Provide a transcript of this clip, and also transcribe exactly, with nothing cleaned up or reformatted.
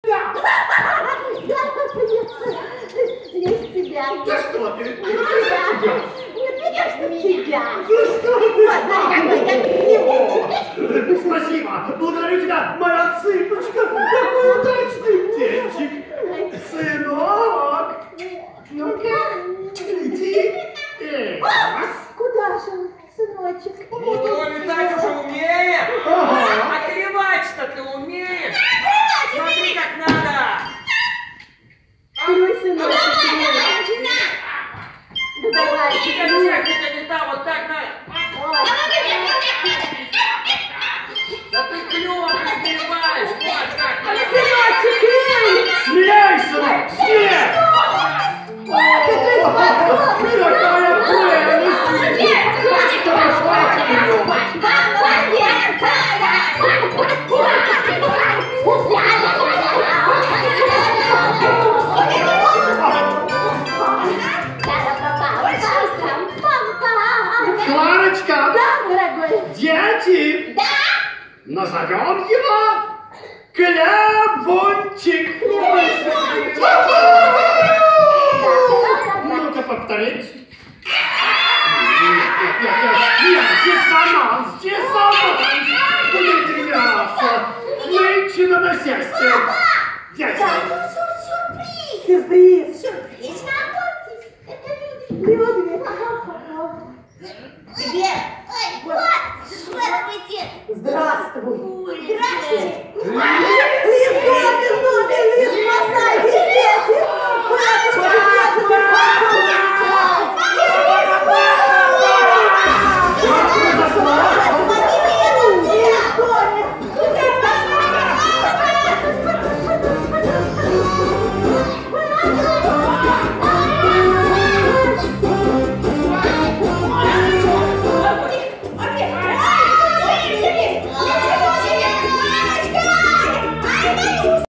Да, я из тебя. Да что ты? Тебя. Нет, конечно, тебя. Да что ты? Спасибо. Благодарю тебя, моя цыпочка. Какой удачный птенчик. Сынок. Ну-ка, иди. Эй, раз. Куда же он, сыночек? Ну, ты летать уже умеешь? Ага. А клевать-то ты умеешь? Смотри, как надо. Ой, сыночек, да давай, Техника не та, вот так надо. Да ты клёво разгребаешь. Вот как надо. сыночек, эй! Смей, сынок, смей. Какой способный, Какая Кларочка! Да, дорогой? Дети! Да! Назовем его Клявончик! Ну-ка, повторите. Нет, нет, нет, нет, диссонанс, диссонанс! Будем тренироваться. Нынче надо сесть.